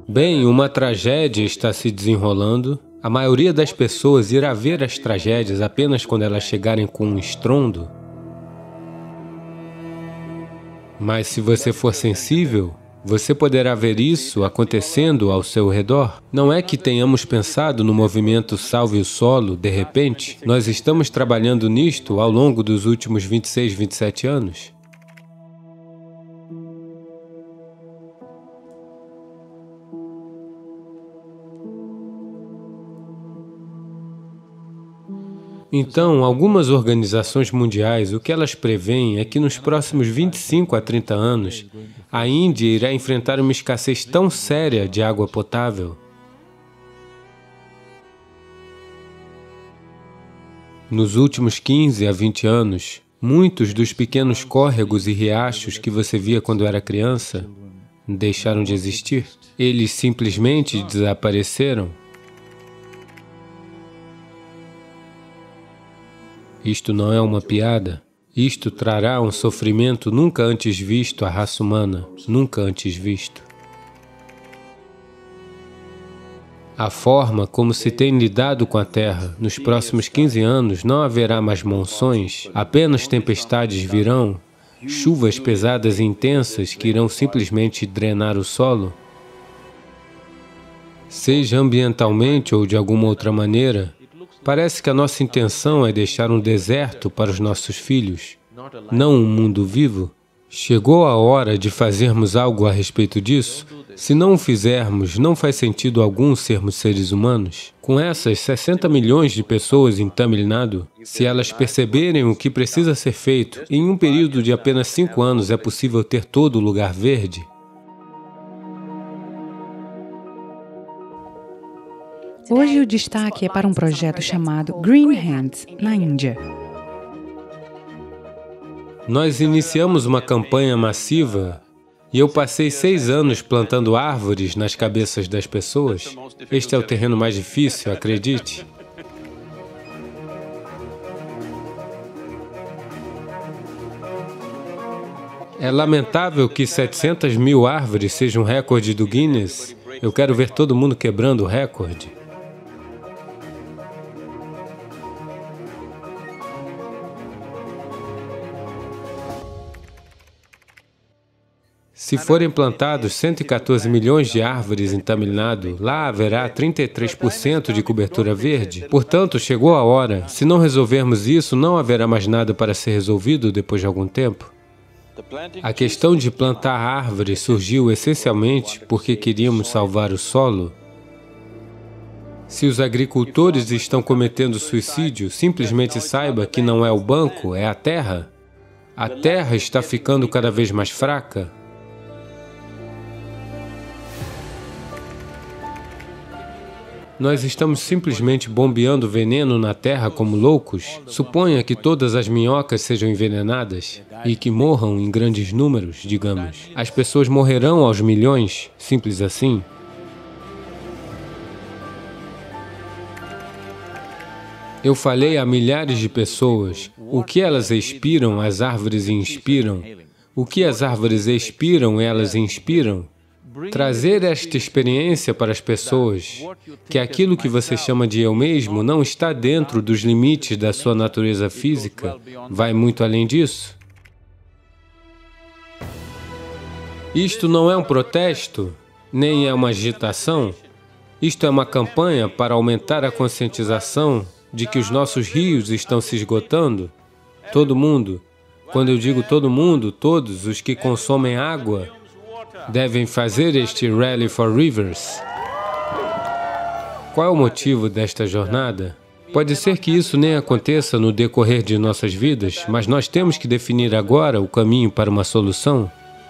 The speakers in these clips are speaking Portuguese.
Bem, uma tragédia está se desenrolando. A maioria das pessoas irá ver as tragédias apenas quando elas chegarem com um estrondo. Mas se você for sensível, você poderá ver isso acontecendo ao seu redor. Não é que tenhamos pensado no movimento Salve o Solo, de repente. Nós estamos trabalhando nisto ao longo dos últimos 26, 27 anos. Então, algumas organizações mundiais, o que elas preveem é que nos próximos 25 a 30 anos, a Índia irá enfrentar uma escassez tão séria de água potável. Nos últimos 15 a 20 anos, muitos dos pequenos córregos e riachos que você via quando era criança deixaram de existir. Eles simplesmente desapareceram. Isto não é uma piada. Isto trará um sofrimento nunca antes visto à raça humana, nunca antes visto. A forma como se tem lidado com a Terra, nos próximos 15 anos não haverá mais monções, apenas tempestades virão, chuvas pesadas e intensas que irão simplesmente drenar o solo. Seja ambientalmente ou de alguma outra maneira, parece que a nossa intenção é deixar um deserto para os nossos filhos, não um mundo vivo. Chegou a hora de fazermos algo a respeito disso? Se não o fizermos, não faz sentido algum sermos seres humanos. Com essas 60 milhões de pessoas em Tamil Nadu, se elas perceberem o que precisa ser feito, em um período de apenas 5 anos é possível ter todo o lugar verde. Hoje o destaque é para um projeto chamado Green Hands, na Índia. Nós iniciamos uma campanha massiva e eu passei 6 anos plantando árvores nas cabeças das pessoas. Este é o terreno mais difícil, acredite. É lamentável que 700 mil árvores sejam um recorde do Guinness. Eu quero ver todo mundo quebrando o recorde. Se forem plantados 114 milhões de árvores em Tamil Nadu, lá haverá 33% de cobertura verde. Portanto, chegou a hora. Se não resolvermos isso, não haverá mais nada para ser resolvido depois de algum tempo. A questão de plantar árvores surgiu essencialmente porque queríamos salvar o solo. Se os agricultores estão cometendo suicídio, simplesmente saiba que não é o banco, é a terra. A terra está ficando cada vez mais fraca. Nós estamos simplesmente bombeando veneno na terra como loucos. Suponha que todas as minhocas sejam envenenadas e que morram em grandes números, digamos. As pessoas morrerão aos milhões, simples assim. Eu falei a milhares de pessoas. O que elas expiram, as árvores inspiram. O que as árvores expiram, elas inspiram. Trazer esta experiência para as pessoas, que aquilo que você chama de eu mesmo não está dentro dos limites da sua natureza física, vai muito além disso. Isto não é um protesto, nem é uma agitação. Isto é uma campanha para aumentar a conscientização de que os nossos rios estão se esgotando. Todo mundo, quando eu digo todo mundo, todos os que consomem água, devem fazer este Rally for Rivers. Qual é o motivo desta jornada? Pode ser que isso nem aconteça no decorrer de nossas vidas, mas nós temos que definir agora o caminho para uma solução.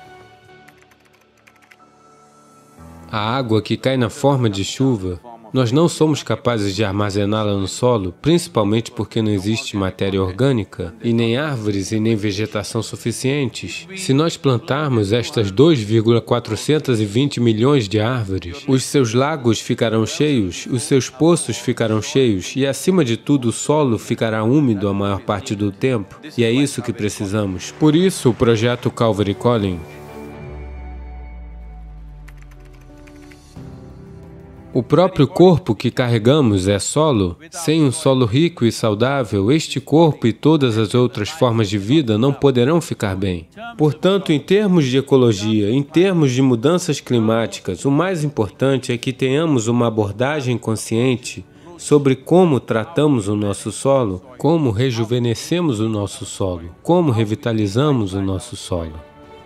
A água que cai na forma de chuva, nós não somos capazes de armazená-la no solo, principalmente porque não existe matéria orgânica, e nem árvores e nem vegetação suficientes. Se nós plantarmos estas 2,420 milhões de árvores, os seus lagos ficarão cheios, os seus poços ficarão cheios, e acima de tudo o solo ficará úmido a maior parte do tempo. E é isso que precisamos. Por isso o projeto Calvary Calling. O próprio corpo que carregamos é solo. Sem um solo rico e saudável, este corpo e todas as outras formas de vida não poderão ficar bem. Portanto, em termos de ecologia, em termos de mudanças climáticas, o mais importante é que tenhamos uma abordagem consciente sobre como tratamos o nosso solo, como rejuvenescemos o nosso solo, como revitalizamos o nosso solo.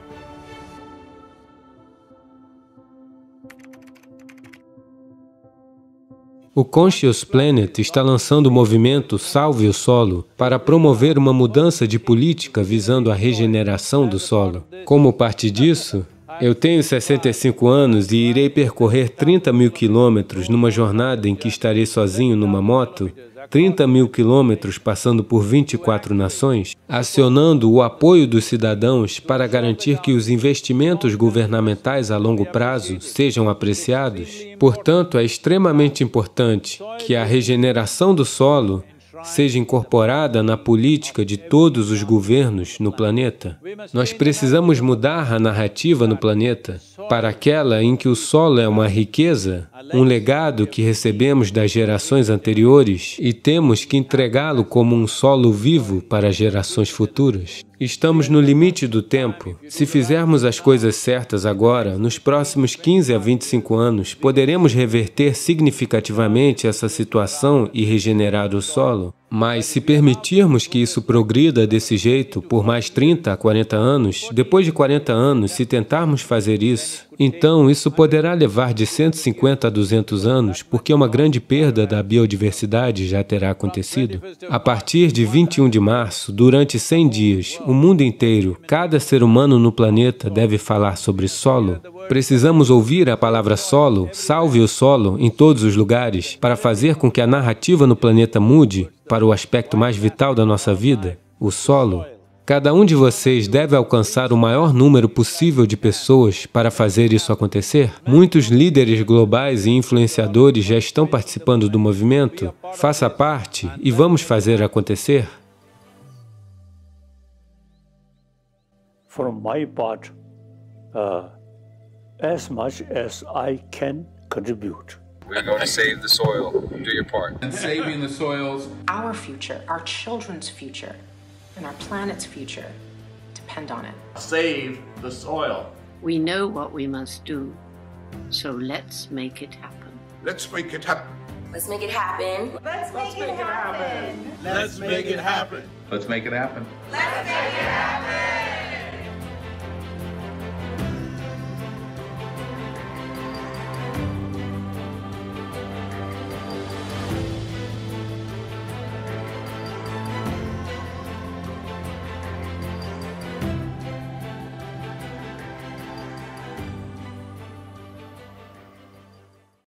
O Conscious Planet está lançando o movimento Salve o Solo para promover uma mudança de política visando a regeneração do solo. Como parte disso, eu tenho 65 anos e irei percorrer 30 mil quilômetros numa jornada em que estarei sozinho numa moto, 30 mil quilômetros passando por 24 nações, acionando o apoio dos cidadãos para garantir que os investimentos governamentais a longo prazo sejam apreciados. Portanto, é extremamente importante que a regeneração do solo seja incorporada na política de todos os governos no planeta. Nós precisamos mudar a narrativa no planeta para aquela em que o solo é uma riqueza, um legado que recebemos das gerações anteriores e temos que entregá-lo como um solo vivo para gerações futuras. Estamos no limite do tempo. Se fizermos as coisas certas agora, nos próximos 15 a 25 anos, poderemos reverter significativamente essa situação e regenerar o solo. Mas se permitirmos que isso progrida desse jeito por mais 30 a 40 anos, depois de 40 anos, se tentarmos fazer isso, então isso poderá levar de 150 a 200 anos, porque uma grande perda da biodiversidade já terá acontecido. A partir de 21 de março, durante 100 dias, o mundo inteiro, cada ser humano no planeta deve falar sobre solo. Precisamos ouvir a palavra solo, salve o solo, em todos os lugares, para fazer com que a narrativa no planeta mude para o aspecto mais vital da nossa vida, o solo. Cada um de vocês deve alcançar o maior número possível de pessoas para fazer isso acontecer. Muitos líderes globais e influenciadores já estão participando do movimento. Faça parte e vamos fazer acontecer. From my part, as much as I can contribute. We're going to save the soil. Do your part. And saving the soils. Our future, our children's future, and our planet's future depend on it. Save the soil. We know what we must do, so let's make it happen. Let's make it happen. Let's make it happen. Let's make it happen. Let's make it happen. Let's make it happen. Let's make it happen.